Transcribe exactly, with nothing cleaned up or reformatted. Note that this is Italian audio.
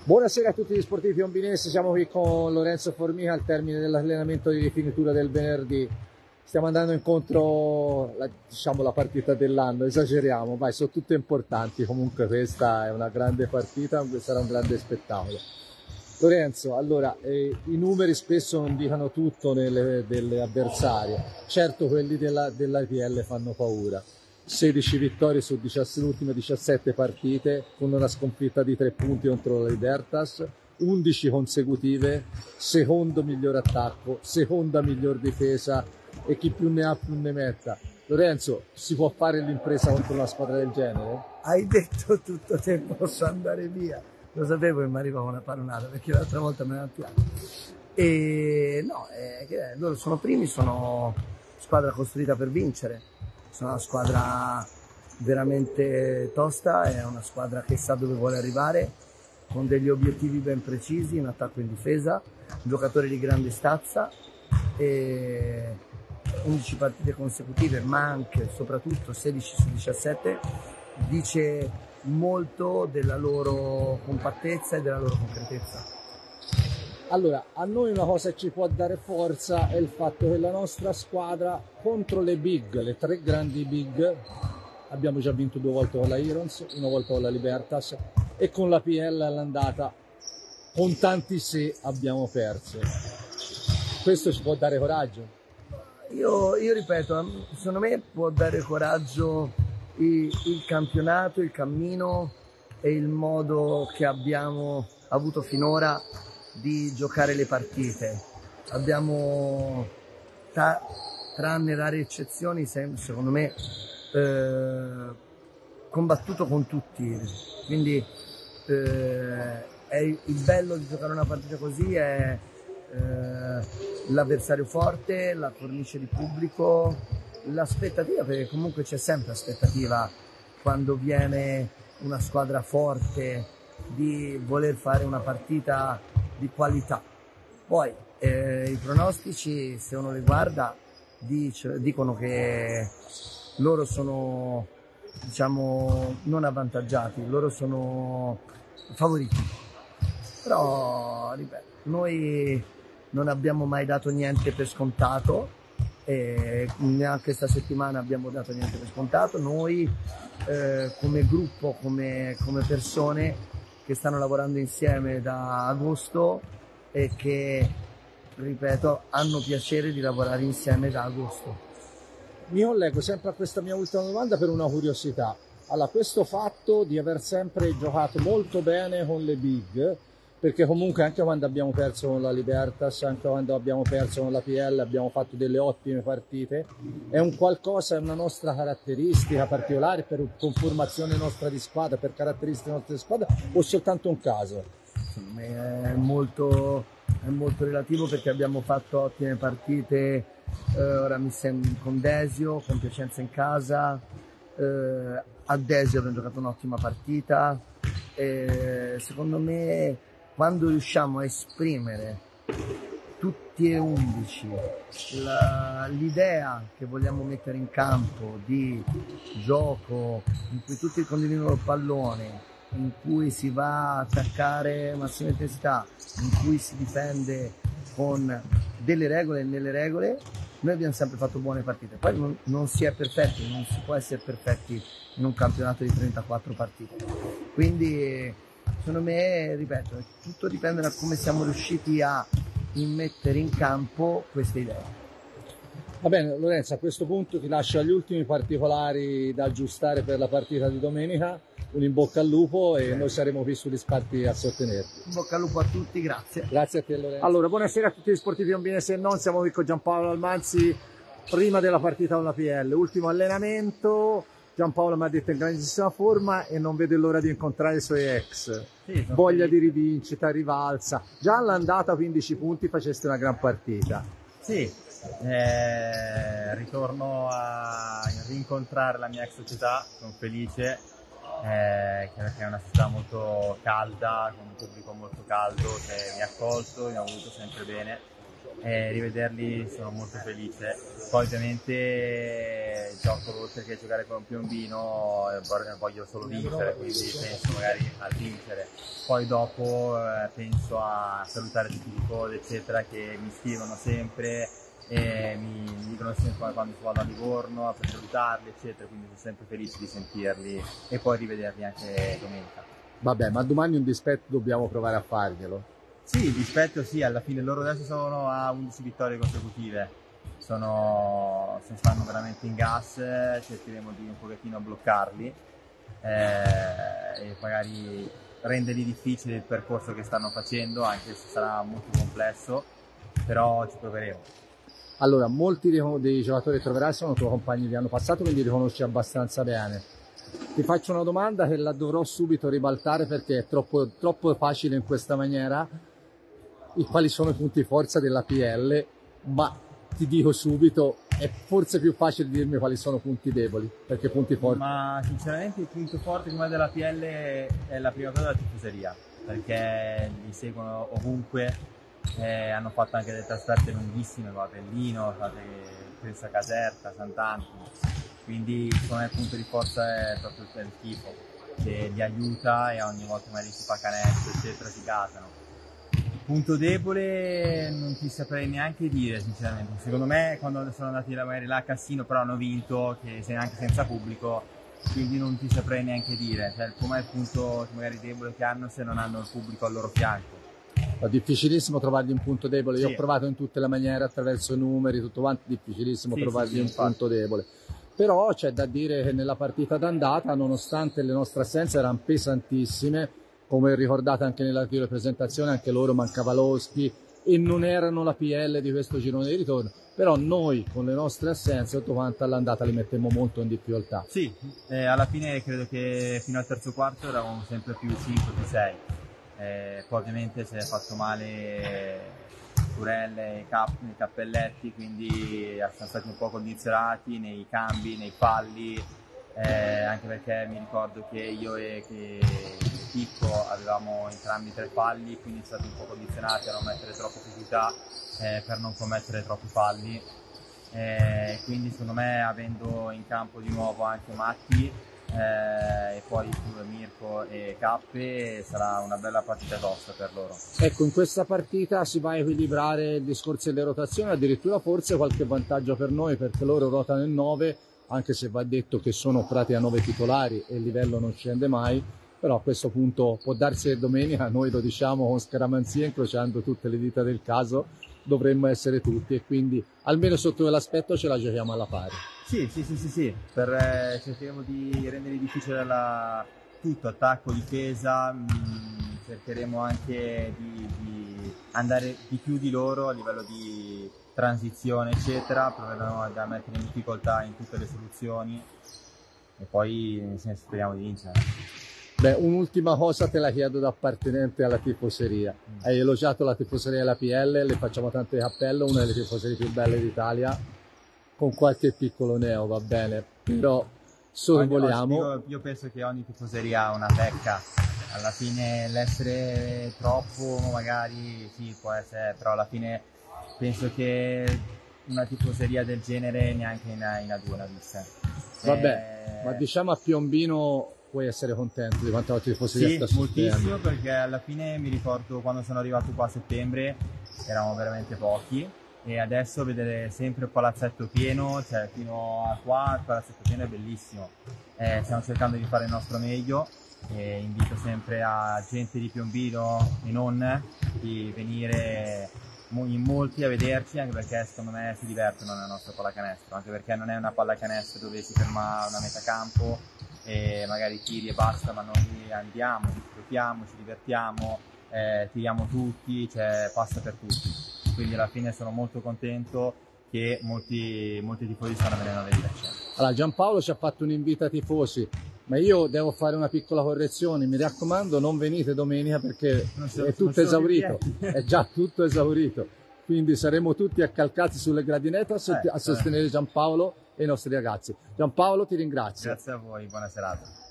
Buonasera a tutti gli sportivi piombinesi, siamo qui con Lorenzo Formica al termine dell'allenamento di rifinitura del venerdì. Stiamo andando incontro, la, diciamo, la partita dell'anno, esageriamo, vai, sono tutte importanti, comunque questa è una grande partita, sarà un grande spettacolo. Lorenzo, allora, eh, i numeri spesso non dicono tutto nelle, delle avversarie, certo quelli della, dell'A P L fanno paura. sedici vittorie su diciassette, ultime diciassette partite, con una sconfitta di tre punti contro la Libertas, undici consecutive, secondo miglior attacco, seconda miglior difesa e chi più ne ha più ne metta. Lorenzo, si può fare l'impresa contro una squadra del genere? Hai detto tutto te, posso andare via. Lo sapevo che mi arrivava una pallonata perché l'altra volta me ne hanno. E no, eh, che, loro sono primi, sono squadra costruita per vincere. Sono una squadra veramente tosta, è una squadra che sa dove vuole arrivare, con degli obiettivi ben precisi, in attacco e in difesa, giocatori di grande stazza, e undici partite consecutive, ma anche e soprattutto sedici su diciassette, dice molto della loro compattezza e della loro concretezza. Allora, a noi una cosa che ci può dare forza è il fatto che la nostra squadra contro le big, le tre grandi big, abbiamo già vinto due volte con la Irons, una volta con la Libertas e con la P L all'andata, con tanti se abbiamo perso. Questo ci può dare coraggio? Io, io ripeto, secondo me può dare coraggio il, il campionato, il cammino e il modo che abbiamo avuto finora di giocare le partite. Abbiamo, tra, tranne rare eccezioni, secondo me, eh, combattuto con tutti. Quindi eh, è il, il bello di giocare una partita così è eh, l'avversario forte, la cornice di pubblico, l'aspettativa, perché comunque c'è sempre aspettativa quando viene una squadra forte di voler fare una partita di qualità. Poi eh, i pronostici, se uno li guarda, dice, dicono che loro sono, diciamo, non avvantaggiati, loro sono favoriti. Però, ripeto, noi non abbiamo mai dato niente per scontato, e neanche questa settimana abbiamo dato niente per scontato. Noi eh, come gruppo, come, come persone che stanno lavorando insieme da agosto e che, ripeto, hanno piacere di lavorare insieme da agosto. Mi collego sempre a questa mia ultima domanda per una curiosità. Allora, questo fatto di aver sempre giocato molto bene con le big, perché comunque anche quando abbiamo perso con la Libertas, anche quando abbiamo perso con la P L, abbiamo fatto delle ottime partite, è un qualcosa, è una nostra caratteristica particolare per conformazione nostra di squadra, per caratteristiche nostre di squadra, o soltanto un caso? Secondo me è molto, è molto relativo, perché abbiamo fatto ottime partite, eh, ora mi sembra con Desio, con Piacenza in casa, eh, a Desio abbiamo giocato un'ottima partita, e secondo me quando riusciamo a esprimere tutti e undici l'idea che vogliamo mettere in campo di gioco, in cui tutti condividono il pallone, in cui si va a attaccare massima intensità, in cui si difende con delle regole e nelle regole, noi abbiamo sempre fatto buone partite. Poi non, non si è perfetti, non si può essere perfetti in un campionato di trentaquattro partite. Quindi secondo me, ripeto, tutto dipende da come siamo riusciti a immettere in campo queste idee. Va bene Lorenzo, a questo punto ti lascio agli ultimi particolari da aggiustare per la partita di domenica, un in bocca al lupo e noi saremo qui sugli spalti a sostenerti. In bocca al lupo a tutti, grazie. Grazie a te Lorenzo. Allora, buonasera a tutti gli sportivi piombinesi e non, siamo qui con Giampaolo Almanzi prima della partita con la P L, ultimo allenamento. Giampaolo mi ha detto in grandissima forma e non vede l'ora di incontrare i suoi ex. Sì, voglia di rivincita, rivalsa. Già all'andata quindici punti faceste una gran partita. Sì, eh, ritorno a rincontrare la mia ex società, sono felice, eh, che è una città molto calda, con un pubblico molto caldo che mi ha accolto, mi ha voluto sempre bene. E rivederli sono molto felice. Poi ovviamente gioco gioco, oltre che giocare con Piombino, eh, voglio solo vincere, quindi penso magari a vincere. Poi dopo eh, penso a salutare tutti i tifosi, eccetera, che mi scrivono sempre e mi, mi dicono sempre quando vado a Livorno per salutarli, eccetera, quindi sono sempre felice di sentirli e poi rivederli anche domenica. Vabbè, ma domani un dispetto dobbiamo provare a farglielo. Sì, il dispetto sì, alla fine loro adesso sono a undici vittorie consecutive, sono, se stanno veramente in gas, cercheremo di un pochettino bloccarli eh, e magari rendergli difficile il percorso che stanno facendo, anche se sarà molto complesso, però ci proveremo. Allora, molti dei giocatori che troverai sono tuoi compagni di anno passato, quindi li conosci abbastanza bene. Ti faccio una domanda che la dovrò subito ribaltare perché è troppo, troppo facile in questa maniera. I quali sono i punti forza della P L, ma ti dico subito, è forse più facile dirmi quali sono i punti deboli, perché punti forti. Ma sinceramente il punto forte come della P L è la prima cosa della tifoseria, perché li seguono ovunque. Eh, hanno fatto anche delle trasferte lunghissime con Avellino, penso a Caserta, Sant'Antimo, quindi secondo me il punto di forza è proprio il tifo che li aiuta e ogni volta magari si fa canestro eccetera si gasano. Il punto debole non ti saprei neanche dire sinceramente, secondo me quando sono andati magari là a Cassino però hanno vinto che anche senza pubblico, quindi non ti saprei neanche dire, cioè, com'è il punto magari debole che hanno se non hanno il pubblico al loro fianco. È difficilissimo trovargli un punto debole, io sì. ho provato in tutte le maniere attraverso i numeri, tutto quanto, difficilissimo sì, trovargli sì, sì, un infatti. punto debole. Però c'è da dire che nella partita d'andata, nonostante le nostre assenze erano pesantissime, come ricordate anche nella presentazione, anche loro mancava Loschi e non erano la P L di questo girone di ritorno, però noi con le nostre assenze tutto quanto all'andata li mettemmo molto in difficoltà. Sì, eh, alla fine credo che fino al terzo quarto eravamo sempre più cinque più sei. Eh, poi ovviamente si è fatto male Curelle e Cap, Cappelletti, quindi siamo stati un po' condizionati nei cambi, nei falli, eh, anche perché mi ricordo che io e che Picco avevamo entrambi tre falli, quindi siamo stati un po' condizionati a non mettere troppa fisicità eh, per non commettere troppi falli, eh, quindi secondo me avendo in campo di nuovo anche Matti Eh, e poi Mirko e Cappe sarà una bella partita tosta per loro. Ecco, in questa partita si va a equilibrare il discorso delle rotazioni, addirittura forse qualche vantaggio per noi perché loro ruotano in nove, anche se va detto che sono prati a nove titolari e il livello non scende mai, però a questo punto può darsi che domenica, noi lo diciamo con scaramanzia, incrociando tutte le dita del caso, dovremmo essere tutti e quindi almeno sotto quell'aspetto ce la giochiamo alla pari. Sì, sì, sì, sì, sì. Per, eh, cercheremo di rendere difficile la, tutto, attacco, difesa, mh, cercheremo anche di, di andare di più di loro a livello di transizione, eccetera, proveremo a mettere in difficoltà in tutte le soluzioni e poi speriamo di vincere. Beh, un'ultima cosa te la chiedo da appartenente alla tifoseria. Mm. Hai elogiato la tifoseria della P L, le facciamo tante cappello, una delle tifoserie più belle d'Italia. Con qualche piccolo neo va bene, però sorvoliamo. Io, io penso che ogni tifoseria ha una pecca, alla fine l'essere troppo magari sì può essere, però alla fine penso che una tifoseria del genere neanche in, in A due l'ha vista. Vabbè, eh... ma diciamo a Piombino puoi essere contento di quanta la tifoseria sì, sta succedendo. Moltissimo, perché alla fine mi ricordo quando sono arrivato qua a settembre eravamo veramente pochi. E adesso vedere sempre il palazzetto pieno, cioè fino a qua il palazzetto pieno è bellissimo. Eh, stiamo cercando di fare il nostro meglio e invito sempre a gente di Piombino e non di venire in molti a vederci, anche perché secondo me si divertono nella nostra pallacanestro, anche perché non è una pallacanestro dove si ferma una metà campo e magari tiri e basta, ma noi andiamo, ci giochiamo, ci divertiamo, eh, tiriamo tutti, cioè passa per tutti. Quindi alla fine sono molto contento che molti, molti tifosi stanno venendo a vederci. Allora, Giampaolo ci ha fatto un invito ai tifosi, ma io devo fare una piccola correzione, mi raccomando non venite domenica perché so, è tutto esaurito, è già tutto esaurito, quindi saremo tutti accalcati sulle gradinette a, so- eh, a sostenere Giampaolo e i nostri ragazzi. Giampaolo, ti ringrazio. Grazie a voi, buona serata.